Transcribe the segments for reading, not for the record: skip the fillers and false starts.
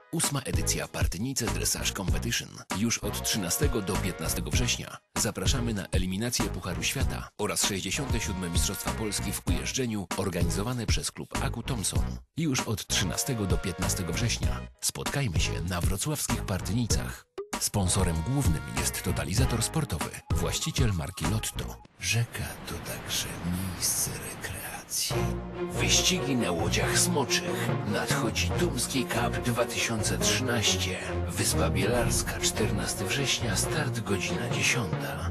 8. edycja Partynice Dressage Competition. Już od 13 do 15 września. Zapraszamy na eliminację Pucharu Świata oraz 67. Mistrzostwa Polski w ujeżdżeniu organizowane przez klub Aku Thompson. Już od 13 do 15 września. Spotkajmy się na wrocławskich Partynicach. Sponsorem głównym jest Totalizator Sportowy, właściciel marki Lotto. Rzeka to także miejsce rekreacji. Wyścigi na łodziach smoczych. Nadchodzi Tumski Cup 2013. Wyspa Bielarska, 14 września, start godzina 10.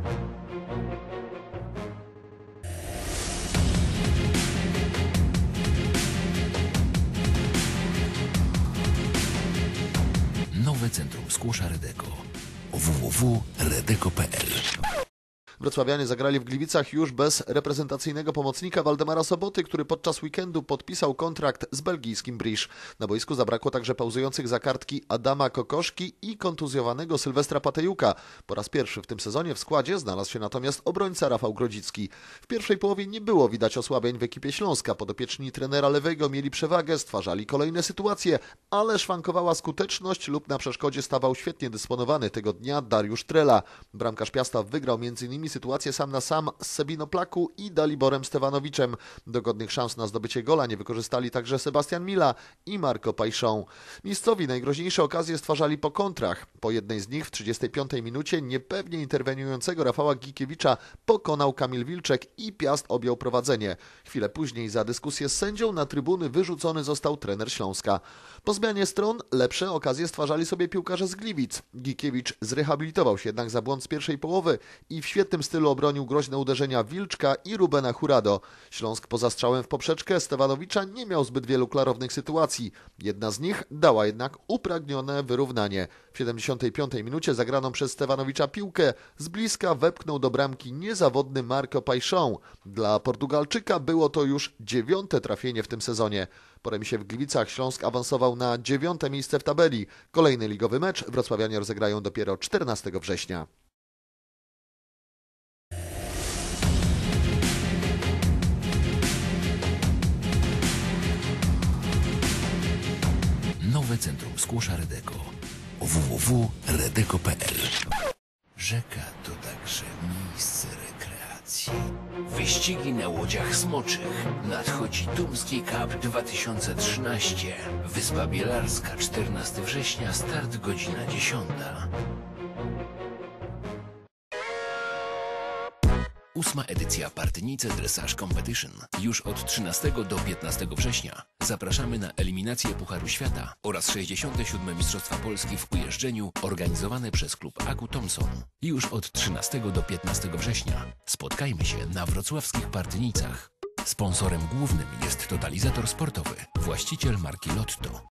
Nowe centrum Skłosza Redeko. www.redeko.pl. Wrocławianie zagrali w Gliwicach już bez reprezentacyjnego pomocnika Waldemara Soboty, który podczas weekendu podpisał kontrakt z belgijskim Brisz. Na boisku zabrakło także pauzujących za kartki Adama Kokoszki i kontuzjowanego Sylwestra Patejuka. Po raz pierwszy w tym sezonie w składzie znalazł się natomiast obrońca Rafał Grodzicki. W pierwszej połowie nie było widać osłabień w ekipie Śląska. Podopieczni trenera Lewego mieli przewagę, stwarzali kolejne sytuacje, ale szwankowała skuteczność lub na przeszkodzie stawał świetnie dysponowany tego dnia Dariusz Trela. Bramkarz Piasta wygrał m.in. sytuację sam na sam z Sebino Plaku i Daliborem Stewanowiczem. Dogodnych szans na zdobycie gola nie wykorzystali także Sebastian Mila i Marco Pajszą. Miejscowi najgroźniejsze okazje stwarzali po kontrach. Po jednej z nich w 35 minucie niepewnie interweniującego Rafała Gikiewicza pokonał Kamil Wilczek i Piast objął prowadzenie. Chwilę później za dyskusję z sędzią na trybuny wyrzucony został trener Śląska. Po zmianie stron lepsze okazje stwarzali sobie piłkarze z Gliwic. Gikiewicz zrehabilitował się jednak za błąd z pierwszej połowy i w świetnym stylu obronił groźne uderzenia Wilczka i Rubena Hurado. Śląsk poza strzałem w poprzeczkę Stewanowicza nie miał zbyt wielu klarownych sytuacji. Jedna z nich dała jednak upragnione wyrównanie. W 75 minucie zagraną przez Stewanowicza piłkę z bliska wepchnął do bramki niezawodny Marco Pajszą. Dla Portugalczyka było to już 9. trafienie w tym sezonie. Po remisie w Gliwicach Śląsk awansował na 9. miejsce w tabeli. Kolejny ligowy mecz wrocławianie rozegrają dopiero 14 września. Nowe centrum Skłosza Redeko. www.redeko.pl. Rzeka to także miejsce rekreacji. Wyścigi na łodziach smoczych. Nadchodzi Tumski Cup 2013. Wyspa Bielarska, 14 września, start godzina 10. 8. edycja Partynice Dressage Competition. Już od 13 do 15 września. Zapraszamy na eliminację Pucharu Świata oraz 67. Mistrzostwa Polski w ujeżdżeniu organizowane przez klub Aku Thompson. Już od 13 do 15 września. Spotkajmy się na wrocławskich Partynicach. Sponsorem głównym jest Totalizator Sportowy, właściciel marki Lotto.